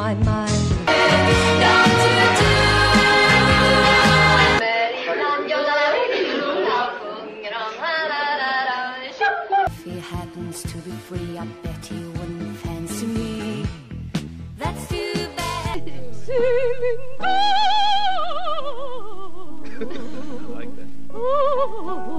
my mind. If he happens to be free, I bet he wouldn't fancy me. That's too bad. I like that.